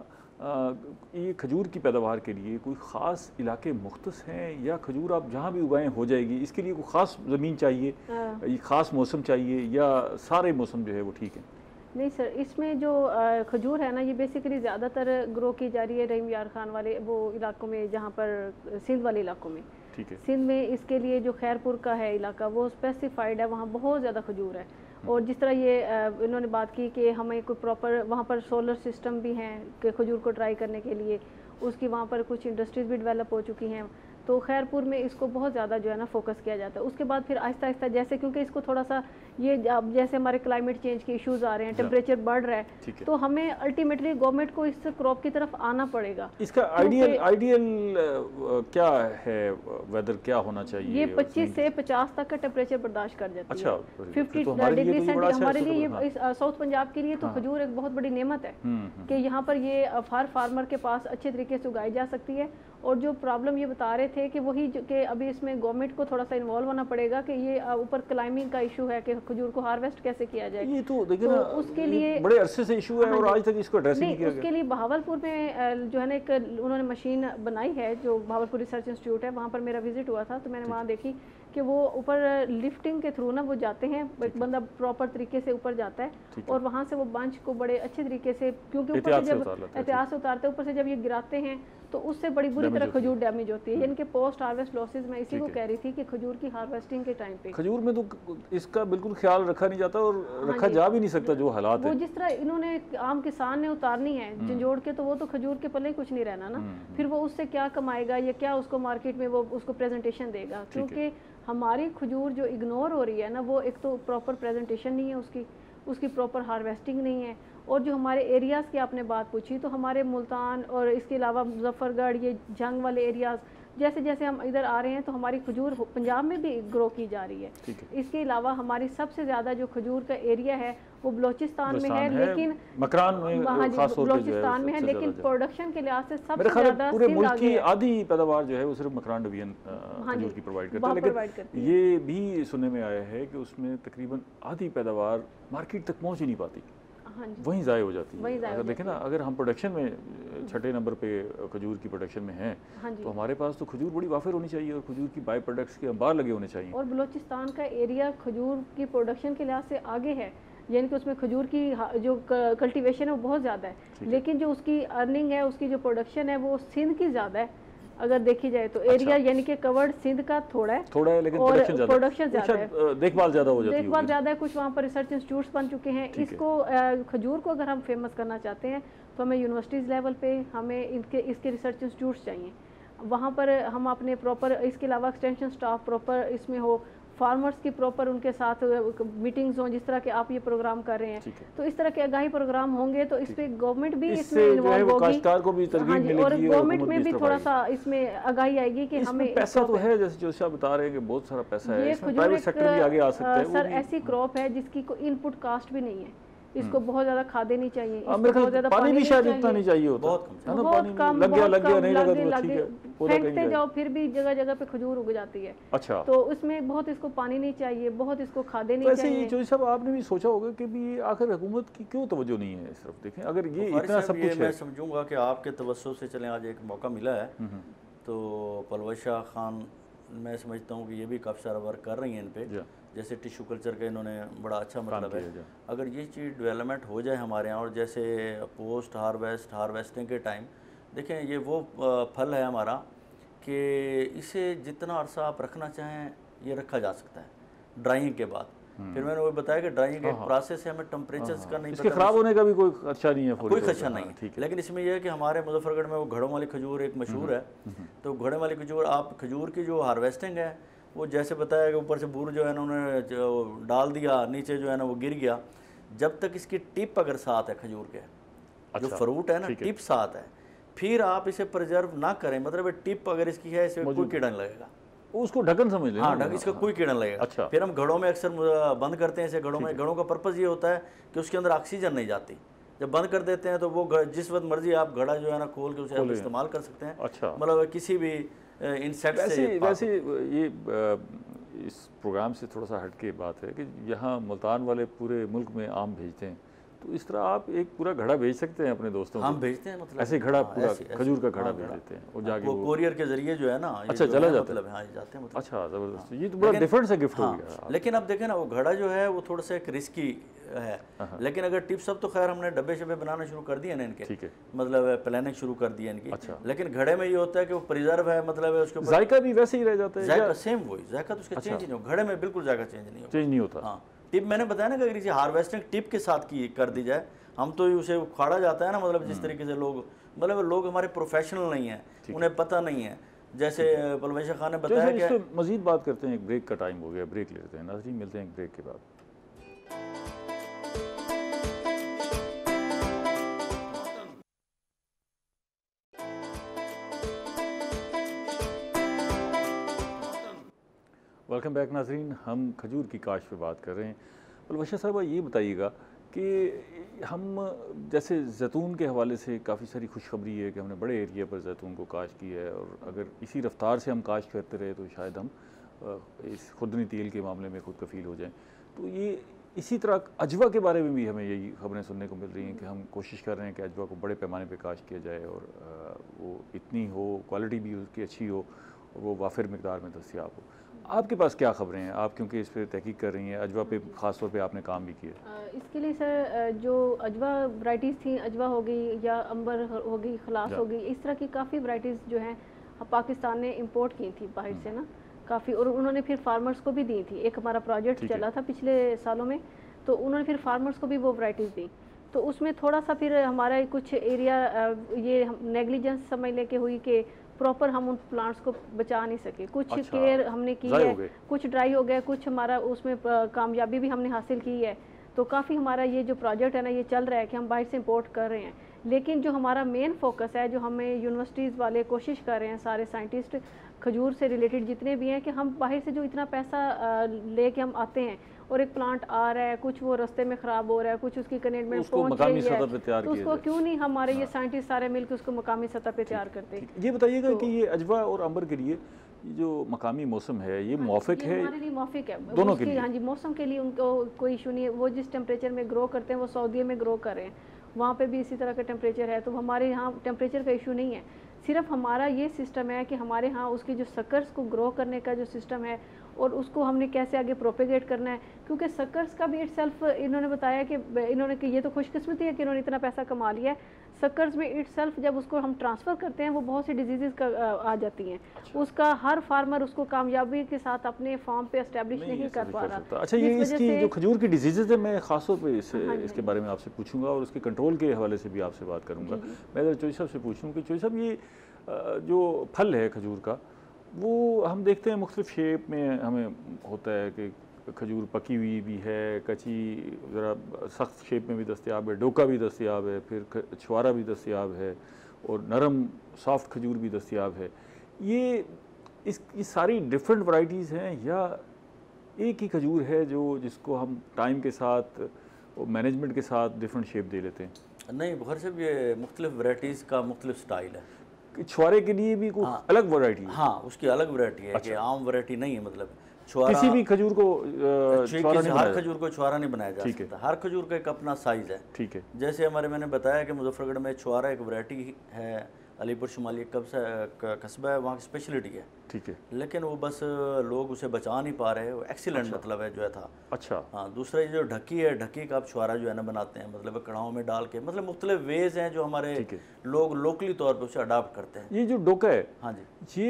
ये खजूर की पैदावार के लिए कोई ख़ास इलाके मुख्तस हैं, या खजूर आप जहाँ भी उगाएं हो जाएगी? इसके लिए कोई ख़ास ज़मीन चाहिए, ये ख़ास मौसम चाहिए, या सारे मौसम जो है वो ठीक है? नहीं सर, इसमें जो खजूर है ना, ये बेसिकली ज़्यादातर ग्रो की जा रही है रहीम यार खान वाले वो इलाकों में, जहाँ पर सिंध वाले इलाकों में। ठीक है। सिंध में इसके लिए जो खैरपुर का है इलाका, वो स्पेसिफाइड है, वहाँ बहुत ज़्यादा खजूर है। और जिस तरह ये इन्होंने बात की कि हमें कोई प्रॉपर वहाँ पर सोलर सिस्टम भी हैं कि खजूर को ट्राई करने के लिए, उसकी वहाँ पर कुछ इंडस्ट्रीज़ भी डेवलप हो चुकी हैं। तो खैरपुर में इसको बहुत ज़्यादा जो है ना फोकस किया जाता है। उसके बाद फिर आहिस्ता आहिस्ता जैसे, क्योंकि इसको थोड़ा सा ये अब जैसे हमारे क्लाइमेट चेंज के इश्यूज आ रहे हैं, टेम्परेचर बढ़ रहा है, तो हमें अल्टीमेटली गवर्नमेंट को इस क्रॉप की तरफ आना पड़ेगा। इसका आइडियल क्या है, वेदर क्या होना चाहिए? ये 25 से 50 तक का टेम्परेचर बर्दाश्त कर जाती है। 50 डिग्री सेंटीग्रेड हमारे लिए, ये साउथ पंजाब के लिए तो खजूर एक बहुत बड़ी नेमत है कि यहाँ पर ये हर फार्मर के पास अच्छे तरीके से उगाई जा सकती है। और जो प्रॉब्लम ये बता रहे थे कि वही कि अभी इसमें गवर्नमेंट को थोड़ा सा इन्वॉल्व होना पड़ेगा कि ये ऊपर क्लाइमिंग का इशू है कि खजूर को हार्वेस्ट कैसे किया जाए। ये तो देखिए ना, उसके लिए बड़े अरसे से इशू है और आज तक इसको एड्रेस नहीं किया गया। उसके लिए बहावलपुर में जो है ना एक उन्होंने मशीन बनाई है, जो बहावलपुर रिसर्च इंस्टीट्यूट है, वहाँ पर मेरा विजिट हुआ था, तो मैंने वहाँ देखी कि वो ऊपर लिफ्टिंग के थ्रू ना वो जाते हैं, एक बंदा प्रॉपर तरीके से ऊपर जाता है और वहाँ से वो बंच को बड़े अच्छे तरीके से, क्योंकि ऊपर से जब एहतियात से उतारते हैं, ऊपर से जब ये गिराते हैं तो उससे बड़ी बुरी तरह खजूर डैमेज होती है। यानी कि पोस्ट हार्वेस्ट लॉसेज, मैं इसी को कह रही थी कि खजूर की हार्वेस्टिंग के टाइम पे खजूर में तो इसका बिल्कुल ख्याल रखा नहीं जाता और रखा जा भी नहीं सकता जो हालात है। वो जिस तरह इन्होंने आम किसान ने उतारनी है झंझोड़ के, तो वो तो खजूर के पल्ले कुछ नहीं रहना ना, फिर वो उससे क्या कमाएगा या क्या उसको मार्केट में वो उसको प्रेजेंटेशन देगा। क्योंकि हमारी खजूर जो इग्नोर हो रही है ना, वो एक तो प्रॉपर प्रेजेंटेशन नहीं है उसकी, उसकी प्रॉपर हार्वेस्टिंग नहीं है। और जो हमारे एरियाज़ की आपने बात पूछी, तो हमारे मुल्तान और इसके अलावा मुजफ्फरगढ़, ये जंग वाले एरियाज़, जैसे जैसे हम इधर आ रहे हैं तो हमारी खजूर पंजाब में भी ग्रो की जा रही है। इसके अलावा हमारी सबसे ज़्यादा जो खजूर का एरिया है वो बलूचिस्तान में है, लेकिन मकरान में बलूचिस्तान में है, लेकिन प्रोडक्शन के लिहाज से सबसे ज़्यादा पूरे मुल्क की आधी पैदावार जो है वो सिर्फ मकरान डिवीजन खजूर की प्रोवाइड करता है। लेकिन ये भी सुनने में आया है कि उसमें तकरीबन आधी पैदावार मार्केट तक पहुँच ही नहीं पाती, वहीं ज़ाय हो जाती है। अगर देखें ना, अगर हम प्रोडक्शन में छठे नंबर पे खजूर की प्रोडक्शन में हैं, तो हमारे पास तो खजूर बड़ी वाफिर होनी चाहिए और खजूर की बाई प्रोडक्ट्स के अंबार लगे होने चाहिए। और बलूचिस्तान का एरिया खजूर की प्रोडक्शन के लिहाज से आगे है, यानी कि उसमें खजूर की जो कल्टीवेशन है वो बहुत ज़्यादा है, लेकिन जो उसकी अर्निंग है, उसकी जो प्रोडक्शन है वो सिंध की ज़्यादा है अगर देखी जाए तो। एरिया यानी कि कवर्ड सिंध का थोड़ा है, लेकिन प्रोडक्शन ज़्यादा है, देखभाल ज़्यादा हो जाती है, देखभाल ज़्यादा है। कुछ वहाँ पर रिसर्च इंस्टीट्यूट्स बन चुके हैं। इसको खजूर को अगर हम फेमस करना चाहते हैं तो हमें यूनिवर्सिटीज़ लेवल पे हमें इसके रिसर्च इंस्टीट्यूट्स चाहिए, वहाँ पर हम अपने प्रॉपर, इसके अलावा एक्सटेंशन स्टाफ प्रॉपर इसमें हो, फार्मर्स की प्रॉपर उनके साथ मीटिंग्स हों, जिस तरह के आप ये प्रोग्राम कर रहे हैं। तो इस तरह के आगाही प्रोग्राम होंगे तो इस पे गवर्नमेंट भी इसमें इन्वॉल्व होगी, और गवर्नमेंट में भी थोड़ा सा इसमें आगाही आएगी कि हमें पैसा तो है, जैसे जो आप बता रहे हैं कि बहुत सारा पैसा है, प्राइवेट सेक्टर भी आगे आ सकता है। सर ऐसी क्रॉप है जिसकी कोई इनपुट कास्ट भी नहीं है, इसको बहुत ज्यादा खादें नहीं चाहिए, बहुत ज्यादा पानी भी शायद इतना नहीं चाहिए होता, बहुत कम, लग गया नहीं लगा तो ठीक है, फेंकते जाओ फिर भी जगह जगह पे खजूर उग जाती है। अच्छा, तो उसमें बहुत इसको पानी नहीं चाहिए, बहुत इसको खादें नहीं चाहिए। जो सब आपने भी सोचा होगा कि भी आखिर हुकूमत की क्यों तवज्जो नहीं है इस तरफ? देखें, अगर ये इतना सब कुछ है, मैं समझूंगा कि आपके तवज्जो से चलें, आज एक मौका मिला है तो परवेज़ शाह खान, मैं समझता हूँ कि ये भी काफ़ी सारा वर्क कर रही हैं इन पे, जैसे टिश्यू कल्चर का इन्होंने बड़ा अच्छा मतलब है। अगर ये चीज़ डेवलपमेंट हो जाए हमारे यहाँ, और जैसे पोस्ट हार्वेस्टिंग के टाइम देखें, ये वो फल है हमारा कि इसे जितना अरसा आप रखना चाहें ये रखा जा सकता है ड्राइंग के बाद। फिर मैंने वो बताया कि ड्राइंग एक प्रोसेस है, हमें टेम्परेचर्स का नहीं पता, खराब होने का भी कोई खदशा नहीं है, कोई खदशा नहीं है। लेकिन इसमें यह है कि हमारे मुजफ्फरगढ़ में वो घड़ों वाली खजूर एक मशहूर है, तो घड़े वाली खजूर, आप खजूर की जो हार्वेस्टिंग है वो जैसे बताया कि ऊपर से बूर जो है ना उन्होंने जो डाल दिया, नीचे जो है ना वो गिर गया, जब तक इसकी टिप अगर साथ है खजूर के, जो फ्रूट है ना टिप साथ है, फिर आप इसे प्रिजर्व ना करें, मतलब टिप अगर इसकी है इसे कोई कीड़ा नहीं लगेगा, उसको ढक्कन समझ लें। हाँ, इसका कोई कीड़ा नहीं लगेगा। अच्छा। फिर हम घड़ों में अक्सर बंद करते हैं इसे, घड़ों में, घड़ों का पर्पज़ ये होता है कि उसके अंदर ऑक्सीजन नहीं जाती, जब बंद कर देते हैं तो वो जिस वक्त मर्जी आप घड़ा जो है ना खोल के उसे आप इस्तेमाल कर सकते हैं। अच्छा, मतलब किसी भी इंसेक्ट से। वैसे ये इस प्रोग्राम से थोड़ा सा हट के बात है कि यहाँ मुल्तान वाले पूरे मुल्क में आम भेजते हैं, तो इस तरह आप एक पूरा घड़ा भेज सकते हैं अपने दोस्तों को? हम भेजते हैं, मतलब ऐसे घड़ा पूरा खजूर का घड़ा भेज देते हैं और जाके वो कोरियर के जरिए जो है ना, अच्छा चला जाता है, मतलब हाँ जाते हैं, मतलब अच्छा ज़बरदस्त, ये तो बड़ा डिफरेंट सा गिफ्ट हो गया। लेकिन अब देखें ना, वो घड़ा जो है वो थोड़ा सा एक रिस्की है, लेकिन अगर टिप्स अब तो खैर हमने डब्बे शब्बे बनाना शुरू कर दिए ना इनके, ठीक है, मतलब प्लानिंग शुरू कर दी है इनकी। अच्छा, लेकिन घड़े में ये होता है कि वो प्रिजर्व है, मतलब उसके ऊपर जायका भी वैसे ही रह जाता है, जायका सेम वही, जायका तो उसका चेंज नहीं हो, घड़े में बिल्कुल जायका चेंज नहीं होता। हाँ, टिप मैंने बताया ना कि अगर इसे हार्वेस्टिंग टिप के साथ की कर दी जाए, हम तो उसे उखाड़ा जाता है ना, मतलब जिस तरीके से लोग हमारे प्रोफेशनल नहीं हैं, उन्हें पता नहीं है। जैसे परवेज़ खान ने बताया कि मज़ीद बात करते हैं, एक ब्रेक का टाइम हो गया, ब्रेक लेते हैं नाज़रीन, मिलते हैं एक ब्रेक के बाद। वेलकम बैक नाज़रीन, हम खजूर की काश्त पे बात कर रहे हैं। परवेज़ साहब, ये बताइएगा कि हम जैसे जैतून के हवाले से काफ़ी सारी खुशखबरी है कि हमने बड़े एरिया पर जैतून को काश्त की है, और अगर इसी रफ्तार से हम काश्त करते रहे तो शायद हम इस खुदनी तेल के मामले में खुद कफील हो जाएं। तो ये इसी तरह अजवा के बारे में भी हमें यही खबरें सुनने को मिल रही हैं कि हम कोशिश कर रहे हैं कि अजवा को बड़े पैमाने पर काश्त किया जाए, और वो इतनी हो, क्वालिटी भी उसकी अच्छी हो, और वो वाफिर मिकदार में दस्तियाब हो। आपके पास क्या खबरें हैं? आप क्योंकि इस पर तहकीक कर रही हैं, अजवा पे ख़ास तौर पे आपने काम भी किया। इसके लिए सर जो अजवा वैराइटीज़ थी, अजवा हो गई या अंबर हो गई, खलास हो गई, इस तरह की काफ़ी वैराइटीज़ जो हैं पाकिस्तान ने इंपोर्ट की थी बाहर से ना काफ़ी, और उन्होंने फिर फार्मर्स को भी दी थी। एक हमारा प्रोजेक्ट चला था पिछले सालों में, तो उन्होंने फिर फार्मर्स को भी वो वैराइटीज़ दी। तो उसमें थोड़ा सा फिर हमारा कुछ एरिया ये नेग्लिजेंस समझ लेके हुई कि प्रॉपर हम उन प्लांट्स को बचा नहीं सके, कुछ केयर हमने की है, कुछ ड्राई हो गया, कुछ हमारा उसमें कामयाबी भी हमने हासिल की है। तो काफ़ी हमारा ये जो प्रोजेक्ट है ना ये चल रहा है कि हम बाहर से इंपोर्ट कर रहे हैं, लेकिन जो हमारा मेन फोकस है, जो हमें यूनिवर्सिटीज़ वाले कोशिश कर रहे हैं, सारे साइंटिस्ट खजूर से रिलेटेड जितने भी हैं, कि हम बाहर से जो इतना पैसा लेके हम आते हैं और एक प्लांट आ रहा है, कुछ वो रास्ते में ख़राब हो रहा है, कुछ उसकी कंटेनमेंट पहुंच रही है, तो उसको क्यों नहीं हमारे ये साइंटिस्ट सारे मिलकर उसको मकामी सतह पे तैयार करते हैं। ये बताइएगा कि ये अजवा और अंबर के लिए जो मकामी मौसम है ये मुआफिक है? हमारे लिए मुआफिक है दोनों के लिए। हाँ जी, मौसम के लिए उनको कोई इशू नहीं है। वो जिस टेम्परेचर में ग्रो करते हैं वो सऊदी में ग्रो कर रहे हैं, वहाँ पे भी इसी तरह का टेम्परेचर है, तो हमारे यहाँ टेम्परेचर का इशू नहीं है। सिर्फ हमारा ये सिस्टम है कि हमारे यहाँ उसकी जो सकर्स को ग्रो करने का जो सिस्टम है और उसको हमने कैसे आगे प्रोपेगेट करना है, क्योंकि सकर्स का भी इटसेल्फ इन्होंने बताया कि इन्होंने कि ये तो खुशकिस्मती है कि इन्होंने इतना पैसा कमा लिया है। सकर्स में इटसेल्फ जब उसको हम ट्रांसफ़र करते हैं वो बहुत सी डिजीज़ का आ जाती हैं। उसका हर फार्मर उसको कामयाबी के साथ अपने फार्म पे एस्टेब्लिश नहीं कर पा रहा। अच्छा, ये इसकी जो खजूर की डिजीज़ है मैं ख़ासतौर पे इसके बारे में आपसे पूछूंगा और उसके कंट्रोल के हवाले से भी आपसे बात करूँगा। मैं अगर चौधरी साहब से पूछूँ कि चौधरी साहब ये जो फल है खजूर का, वो हम देखते हैं मुख्तलिफ शेप में हमें होता है कि खजूर पकी हुई भी है, कच्ची ज़रा सख्त शेप में भी दस्तयाब है, डोका भी दस्तयाब है, फिर छुआरा भी दस्तयाब है और नरम सॉफ्ट खजूर भी दस्तयाब है। ये सारी डिफरेंट वैरायटीज़ हैं या एक ही खजूर है जिसको हम टाइम के साथ और मैनेजमेंट के साथ डिफरेंट शेप दे लेते हैं? नहीं, बहुत से ये मुख्तलिफ वैरायटीज़ का मुख्तलिफ स्टाइल है। छुआरे के लिए भी कोई अलग वैरायटी है? हाँ, उसकी अलग वैरायटी है। कि आम वैरायटी नहीं है, मतलब छुआरा किसी भी खजूर को हर खजूर को छुआरा नहीं बनाया जा सकता। हर खजूर का एक अपना साइज़ है। ठीक है। जैसे मैंने बताया कि मुजफ्फरगढ़ में छुआरा एक वैरायटी है, अलीपुर शुमाली कस्बा है, वहाँ की स्पेशलिटी है। ठीक है। लेकिन वो बस लोग उसे बचा नहीं पा रहे। वो एक्सीलेंट मतलब है जो है था। अच्छा। हाँ, दूसरा ये जो ढक्की है, ढक्की का आप छुआरा जो है ना बनाते हैं, मतलब कड़ाहों में डाल के, मतलब मुख्तलिफ वेज हैं जो हमारे लोग लोकली तौर पे उसे अडाप्ट करते हैं। ये जो डोका है, हाँ जी,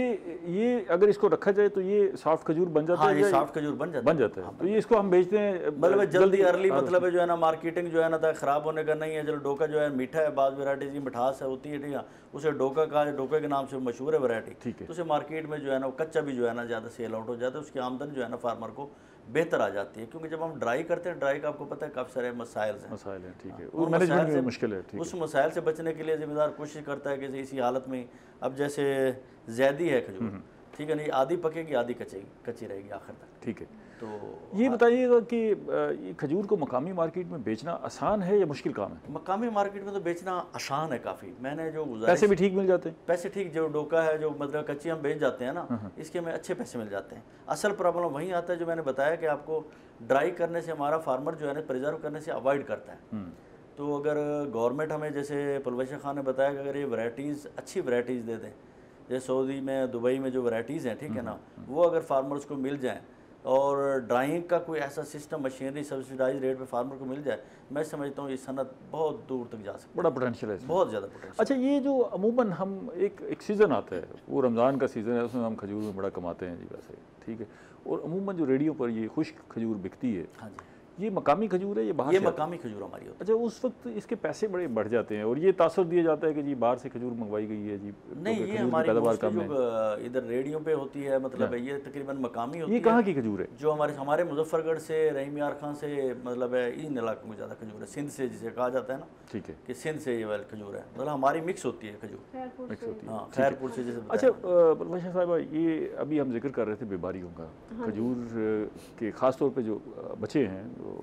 ये अगर इसको रखा जाए तो ये सॉफ्ट खजूर बन जाता है? हाँ, ये सॉफ्ट खजूर बन जाता है। तो ये इसको हम बेचते हैं मतलब जल्दी अर्ली, मतलब जो है ना मार्केटिंग जो है ना ख़राब होने का नहीं है। चलो डोका जो है मीठा है, बाद वैरायटीज़ की मिठास है होती है, ठीक है, उसे डोका कहा, डोके के नाम से मशहूर है वैरायटी। ठीक है। तो उसे मार्केट में जो है ना कच्चा भी जो है ना ज़्यादा सेल आउट हो जाता है, उसकी आमदन जो है ना फार्मर को बेहतर आ जाती है। क्योंकि जब हम ड्राई करते हैं, ड्राई का आपको पता है काफ़ी सारे मसाइल हैं। ठीक है, और मैनेजमेंट में मुश्किल है। ठीक है। उस मसाइल से बचने के लिए ज़िम्मेदार कोशिश करता है कि इसी हालत में, अब जैसे ज़ैदी है खजूर, ठीक है, नहीं आधी पकेगी आधी कच्ची रहेगी आखिर तक। ठीक है। तो ये बताइएगा कि ये खजूर को मकामी मार्केट में बेचना आसान है या मुश्किल काम है? मकामी मार्केट में तो बेचना आसान है काफ़ी। मैंने जो पैसे भी ठीक मिल जाते हैं? पैसे ठीक, जो डोका है जो मतलब कच्ची हम बेच जाते हैं ना, इसके में अच्छे पैसे मिल जाते हैं। असल प्रॉब्लम वहीं आता है जो मैंने बताया कि आपको ड्राई करने से हमारा फार्मर जो है ना प्रिजर्व करने से अवॉइड करता है। तो अगर गवर्नमेंट हमें, जैसे परवेश खान ने बताया कि अगर ये वैरायटीज़ अच्छी वैरायटीज़ दे दें, जैसे सऊदी में दुबई में जो वैरायटीज़ हैं, ठीक है ना, वो अगर फार्मर्स को मिल जाएँ और ड्राइंग का कोई ऐसा सिस्टम, मशीनरी सब्सिडाइज रेट पे फार्मर को मिल जाए, मैं समझता हूँ ये सनत बहुत दूर तक जा सकती है। बड़ा पोटेंशियल है, बहुत ज़्यादा पोटेंशियल। अच्छा, ये जो अमूमन हम एक सीज़न आता है, वो रमज़ान का सीज़न है, उसमें हम खजूर में बड़ा कमाते हैं जी वैसे, ठीक है, और अमूमन जो रेडियो पर ये खुश्क खजूर बिकती है, हाँ जी, ये मकामी खजूर है, ये बाहर ये मकामी खजूर हमारी होती है। अच्छा, उस वक्त इसके पैसे बड़े बढ़ जाते हैं और ये तासर दिया जाता है कि जी बाहर से खजूर मंगवाई गई है जी। नहीं, ये हमारी पैदावार कम है, इधर रेडियो पे होती है, मतलब ये तकरीबन मकामी होती है। ये कहाँ की खजूर है? जो हमारे मुजफ्फरगढ़ से, रहीम यार खान से, मतलब है इन इलाकों में ज़्यादा खजूर है। सिंध से जिसे कहा जाता है ना, ठीक है, कि सिंध से ये वाली खजूर है, मतलब हमारी मिक्स होती है खजूर, मिक्स होती है। हाँ, खैरपुर से जैसे। अच्छा परवेश साहब, ये अभी हम जिक्र कर रहे थे बीमारियों का, खजूर के ख़ास तौर पर जो बच्चे हैं जो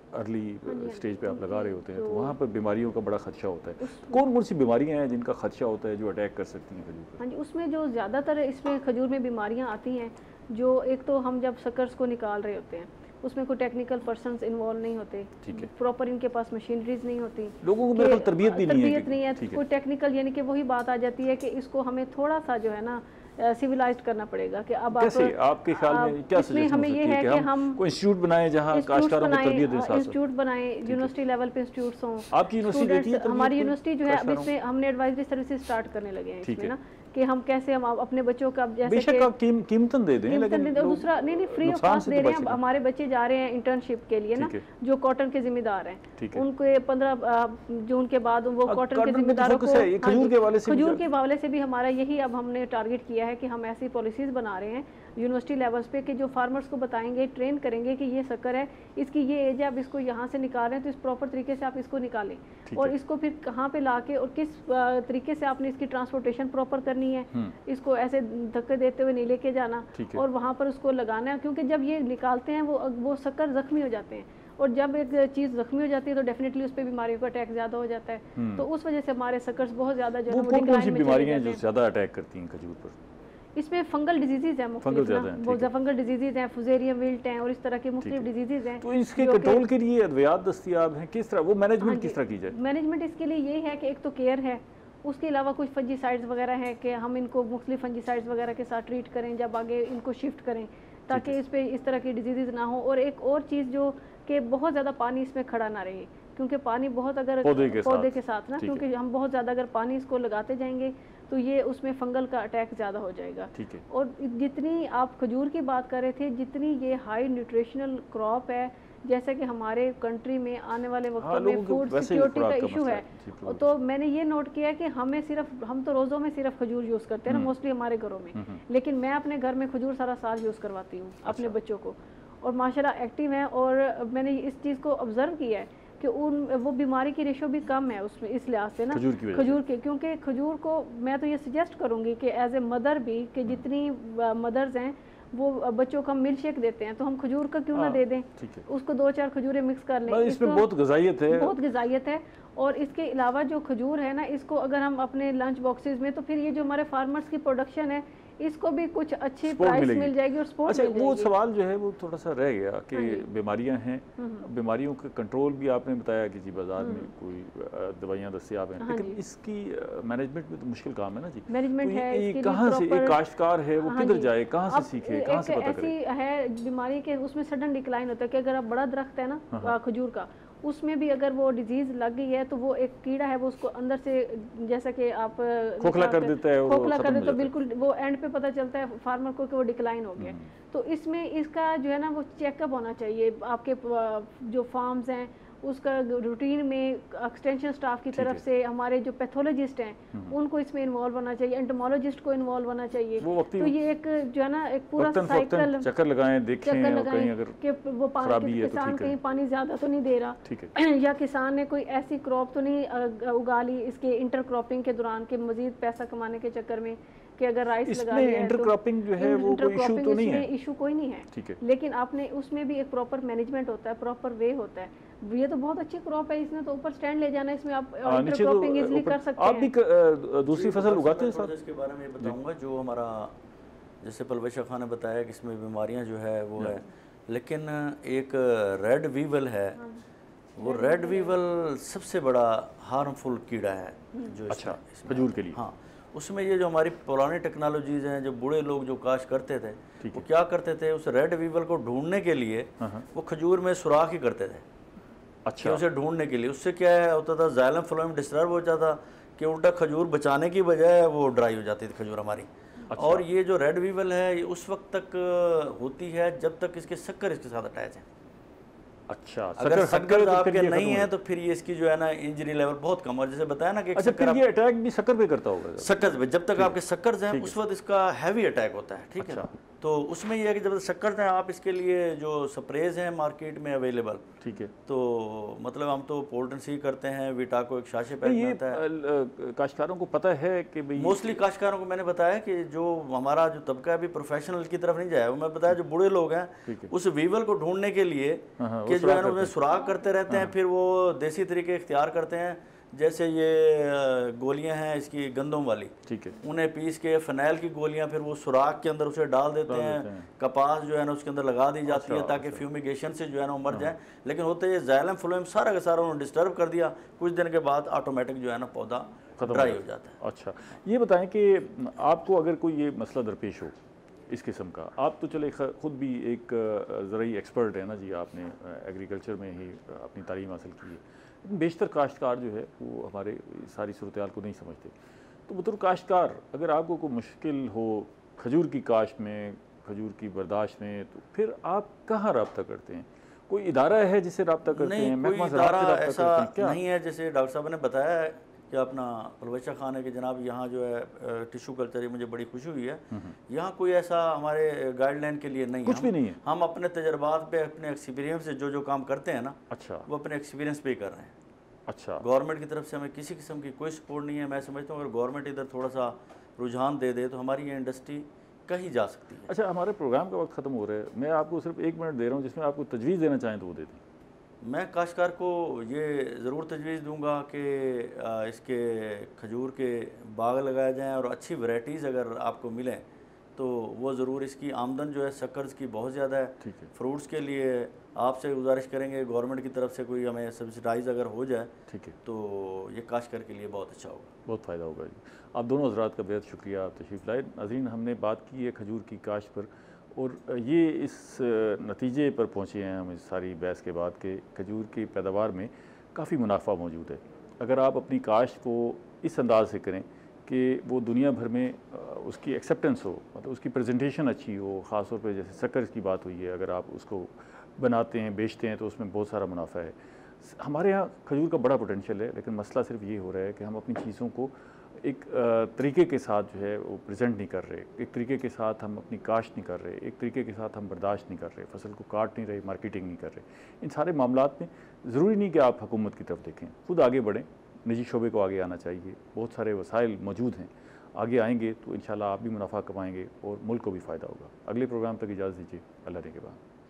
अर्ली स्टेज पे आप लगा रहे होते हैं, तो वहाँ पर बीमारियों का बड़ा खदशा होता है। कौन कौन सी बीमारियाँ हैं जिनका खदशा होता है, जो अटैक कर सकती हैं खजूर पर? हाँ जी, उसमें जो ज़्यादातर इसमें खजूर में बीमारियाँ आती हैं, जो एक तो हम जब सकर्स को निकाल रहे होते हैं उसमें कोई टेक्निकल पर्सन्स इन्वॉल्व नहीं होते, ठीक है, प्रॉपर इनके पास मशीनरीज नहीं होती, लोगों को मेरे तरबियत भी नहीं है, कोई टेक्निकल, यानी कि वही बात आ जाती है कि इसको हमें थोड़ा सा जो है ना सिविलाइज्ड करना पड़ेगा। कि अब आपके ख्याल में क्या सजेशन हमें ये है कि हम कोई इंस्टीट्यूट बनाएं जहां काश्तकारों को तरबियत दें, इंस्टीट्यूट बनाएं, यूनिवर्सिटी लेवल पे इंस्टीट्यूट्स हों। आपकी यूनिवर्सिटी देती है? हमारी यूनिवर्सिटी जो है अब इसमें हमने एडवाइजरी सर्विसेज स्टार्ट करने लगे हैं इसमें ना, कि हम कैसे हम अपने बच्चों का, जैसे कीमतन दे दें, लेकिन दूसरा नहीं फ्री ऑफ कॉस्ट दे रहे हैं। हमारे बच्चे जा रहे हैं इंटर्नशिप के लिए ना, जो कॉटन के जिम्मेदार हैं, उनको 15 जून के बाद वो कॉटन के जिम्मेदारों को खजूर के हवाले से भी हमारा यही अब हमने टारगेट किया है कि हम ऐसी पॉलिसीज बना रहे हैं यूनिवर्सिटी लेवल्स पे कि जो फार्मर्स को बताएंगे, ट्रेन करेंगे कि ये शक्कर है, इसकी ये एज है, आप इसको यहाँ से निकाल रहे हैं तो इस प्रॉपर तरीके से आप इसको निकालें और इसको फिर कहाँ पे ला के और किस तरीके से आपने इसकी ट्रांसपोर्टेशन प्रॉपर करनी है, इसको ऐसे धक्के देते हुए नहीं लेके जाना और वहाँ पर उसको लगाना है, क्योंकि जब ये निकालते हैं वो शक्कर जख्मी हो जाते हैं और जब एक चीज़ जख्मी हो जाती है तो डेफिनेटली उस पर बीमारियों का अटैक ज़्यादा हो जाता है। तो उस वजह से हमारे शक्कर्स बहुत ज़्यादा जो है कौन-कौन सी बीमारियां जो ज़्यादा अटैक करती हैं खजूर पर? इसमें फंगल डिजीज़ हैं, फंगल डिजीज़ हैं, फुजेरियम विल्ट हैं और इस तरह के मुख्तलिफ डिजीज़ हैं। तो इसके कंट्रोल के लिए अद्वियात दस्तियाब हैं, किस तरह वो मैनेजमेंट किस तरह की जाए? मैनेजमेंट इसके लिए यही है कि एक तो केयर है, उसके अलावा कुछ फंजीसाइड्स वगैरह हैं कि हम इनको मुख्तलिफ फंजीसाइड्स वगैरह के साथ ट्रीट करें जब आगे इनको शिफ्ट करें ताकि इस पे इस तरह की डिजीज़ ना हो। और एक और चीज़ जो कि बहुत ज़्यादा पानी इसमें खड़ा ना रहे, क्योंकि पानी बहुत अगर पौधे के साथ ना, क्योंकि हम बहुत ज़्यादा अगर पानी इसको लगाते जाएंगे तो ये उसमें फंगल का अटैक ज़्यादा हो जाएगा। और जितनी आप खजूर की बात कर रहे थे, जितनी ये हाई न्यूट्रिशनल क्रॉप है, जैसे कि हमारे कंट्री में आने वाले वक्त में फूड सिक्योरिटी का इशू है, तो मैंने ये नोट किया कि हमें सिर्फ हम तो रोज़ों में सिर्फ खजूर यूज़ करते हैं ना मोस्टली हमारे घरों में, लेकिन मैं अपने घर में खजूर सारा साल यूज़ करवाती हूँ अपने बच्चों को और माशाल्लाह एक्टिव हैं। और मैंने इस चीज़ को ऑब्ज़र्व किया है कि वो बीमारी की रेशो भी कम है उसमें इस लिहाज से ना खजूर के, क्योंकि खजूर को मैं तो ये सजेस्ट करूँगी कि एज ए मदर भी कि जितनी मदर्स हैं वो बच्चों को हम मिल्क शेक देते हैं तो हम खजूर का क्यों ना दे दें, उसको 2-4 खजूरें मिक्स कर लें, इसमें बहुत ग़िज़ाइयत है। और इसके अलावा जो खजूर है ना, इसको अगर हम अपने लंच बॉक्सेस में, तो फिर ये जो हमारे फार्मर्स की प्रोडक्शन है इसको भी कुछ अच्छी प्राइस मिल जाएगी और सपोर्ट मिल जाएगी। वो सवाल जो है वो थोड़ा सा रह गया कि बीमारियां हैं, बीमारियों का कंट्रोल भी आपने बताया कि जी बाजार में कोई दवाइयां दस्तयाब हैं, लेकिन इसकी मैनेजमेंट में तो मुश्किल काम है ना जी। मैनेजमेंट है, कहाँ से एक काश्तकार है वो किधर जाए, कहाँ से सीखे, कहाँ से पता करे? ऐसी है बीमारी के उसमें सडन डिक्लाइन होता है कि अगर आप बड़ा दरख्त है ना खजूर का, उसमें भी अगर वो डिजीज़ लग गई है तो वो एक कीड़ा है, वो उसको अंदर से जैसा कि आप खोखला कर देता है, तो बिल्कुल वो एंड पे पता चलता है फार्मर को कि वो डिक्लाइन हो गया। तो इसमें इसका जो है ना वो चेकअप होना चाहिए, आपके जो फार्म्स हैं उसका रूटीन में एक्सटेंशन स्टाफ की तरफ से हमारे जो पैथोलॉजिस्ट हैं उनको इसमें इन्वॉल्व होना चाहिए, एंटोमोलॉजिस्ट को इन्वॉल्व होना चाहिए। तो ये एक जो है ना एक पूरा साइकिल चक्कर लगाएं, देखें कहीं अगर कि वो किसान कहीं पानी ज़्यादा तो नहीं दे रहा या किसान ने कोई ऐसी क्रॉप तो नहीं उगा ली इसके इंटरक्रॉपिंग के दौरान के मजीद पैसा कमाने के चक्कर में कि अगर राइस लगा लिया है इंटरक्रॉपिंग जो है वो कोई इशू तो नहीं है, इशू कोई नहीं है, लेकिन आपने उसमें भी एक प्रॉपर मैनेजमेंट होता है, प्रॉपर वे होता है। ये तो बहुत अच्छी क्रॉप है, इसने तो ऊपर स्टैंड ले जाना है, इसमें आप इंटरक्रॉपिंग इजीली कर सकते हैं। आप भी दूसरी फसल उगाते हैं सर? इसके बारे में बताऊंगा जो हमारा जैसे परवेश खान ने बताया कि इसमें बीमारियां जो है वो है, लेकिन एक रेड वीवल है, वो रेड वीवल सबसे बड़ा हार्मफुल कीड़ा है जो खजूर के लिए। हाँ, उसमें ये जो हमारी पुरानी टेक्नोलॉजीज़ हैं, जो बूढ़े लोग जो काश करते थे वो क्या करते थे, उस रेड वीवल को ढूंढने के लिए वो खजूर में सुराख ही करते थे। उसे ढूंढने के लिए उससे क्या होता था, जाइलम फ्लोएम डिस्टर्ब हो जाता कि उल्टा खजूर बचाने की बजाय वो ड्राई हो जाती थी खजूर हमारी। और ये जो रेड वीवल है ये उस वक्त तक होती है जब तक इसके शक्कर इसके साथ अटैच है। अगर शक्कर आपके नहीं है तो फिर ये इसकी जो है ना इंजरी लेवल बहुत कम। और जैसे बताया ना कि फिर ये अटैक भी शक्कर पे करता होगा, शक्कर पे जब तक आपके शक्कर हैं उस वक्त इसका हैवी अटैक होता है, ठीक है। तो उसमें यह है कि जब शक्कर हैं आप इसके लिए जो स्प्रेज हैं मार्केट में अवेलेबल, ठीक है, तो मतलब हम तो पोल्टेंसी करते हैं, विटाको एक शाशे पैक में आता है। काश्तकारों को पता है कि भाई मोस्टली काश्तकारों को मैंने बताया कि जो हमारा जो तबका अभी प्रोफेशनल की तरफ नहीं जाए, वो मैं बताया जो बूढ़े लोग हैं उस वीवल को ढूंढने के लिए कि जो है ना उसमें सुराख करते रहते हैं, फिर वो देसी तरीके इख्तियार करते हैं। जैसे ये गोलियां हैं इसकी गंदम वाली, ठीक है, उन्हें पीस के फिनाइल की गोलियां फिर वो सुराख के अंदर उसे डाल देते हैं, कपास जो है ना उसके अंदर लगा दी जाती है ताकि फ्यूमिगेशन से जो है ना मर जाए। लेकिन होते ये जाइलम फ्लोएम सारा का सारा उन्होंने डिस्टर्ब कर दिया, कुछ दिन के बाद ऑटोमेटिक जो है ना पौधा ड्राई हो जाता है। अच्छा, ये बताएं कि आपको अगर कोई ये मसला दरपेश हो इस किस्म का, आप तो चले ख़ुद भी एक ज़रूरी एक्सपर्ट है ना जी, आपने एग्रीकल्चर में ही अपनी तालीम हासिल की है, बेशतर काश्तकार जो है वो हमारे सारी सूरत को नहीं समझते। तो बतौर काश्तकार अगर आपको कोई मुश्किल हो खजूर की काश्त में, खजूर की बर्दाश्त में, तो फिर आप कहाँ रब्ता करते हैं? कोई इदारा है जिससे रब्ता करते हैं? कोई इदारा ऐसा नहीं है। जैसे डॉक्टर साहब ने बताया कि अपना पलवचा खान है कि जनाब यहाँ जो है टिश्यू कल्चर, ये मुझे बड़ी खुशी हुई है। यहाँ कोई ऐसा हमारे गाइडलाइन के लिए नहीं है, कुछ भी नहीं है। हम अपने तजर्बात पे, अपने एक्सपीरियंस से जो काम करते हैं ना, अच्छा, वो अपने एक्सपीरियंस पे ही कर रहे हैं। अच्छा, गवर्नमेंट की तरफ से हमें किसी किस्म की कोई सपोर्ट नहीं है। मैं समझता हूँ अगर गवर्नमेंट इधर थोड़ा सा रुझान दे दे तो हमारी ये इंडस्ट्री कहीं जा सकती है। अच्छा, हमारे प्रोग्राम का वक्त ख़त्म हो रहा है, मैं आपको सिर्फ 1 मिनट दे रहा हूँ जिसमें आपको तजवीज़ देना चाहें तो वो दे दें। मैं काश्तकार को ये ज़रूर तजवीज़ दूंगा कि इसके खजूर के बाग लगाए जाएं और अच्छी वैरायटीज़ अगर आपको मिलें तो वो ज़रूर, इसकी आमदन जो है शकर्स की बहुत ज़्यादा है। ठीक है, फ्रूट्स के लिए आपसे गुजारिश करेंगे गवर्नमेंट की तरफ से कोई हमें सब्सिडाइज़ अगर हो जाए ठीक है, तो ये काश्तकार के लिए बहुत अच्छा होगा, बहुत फ़ायदा होगा जी। आप दोनों हज़रात का बेहद शुक्रिया, आप तशरीफ़ लाए। नाज़रीन, हमने बात की है खजूर की काश्त पर, और ये इस नतीजे पर पहुँचे हैं हम इस सारी बहस के बाद कि खजूर की पैदावार में काफ़ी मुनाफा मौजूद है। अगर आप अपनी काश्त को इस अंदाज से करें कि वो दुनिया भर में उसकी एक्सेप्टेंस हो, मतलब उसकी प्रेजेंटेशन अच्छी हो, ख़ास तौर पे जैसे शक्कर की बात हुई है, अगर आप उसको बनाते हैं, बेचते हैं तो उसमें बहुत सारा मुनाफा है। हमारे यहाँ खजूर का बड़ा पोटेंशियल है, लेकिन मसला सिर्फ ये हो रहा है कि हम अपनी चीज़ों को एक तरीके के साथ जो है वो प्रेजेंट नहीं कर रहे, एक तरीके के साथ हम अपनी काश्त नहीं कर रहे, एक तरीके के साथ हम बर्दाश्त नहीं कर रहे, फसल को काट नहीं रहे, मार्केटिंग नहीं कर रहे। इन सारे मामलात में ज़रूरी नहीं कि आप हुकूमत की तरफ देखें, खुद आगे बढ़ें, निजी शोबे को आगे आना चाहिए। बहुत सारे वसाइल मौजूद हैं, आगे आएंगे तो इंशाल्लाह आप भी मुनाफा कमाएंगे और मुल्क को भी फ़ायदा होगा। अगले प्रोग्राम तक इजाज़त दीजिए, अल्लाह ने के बाद।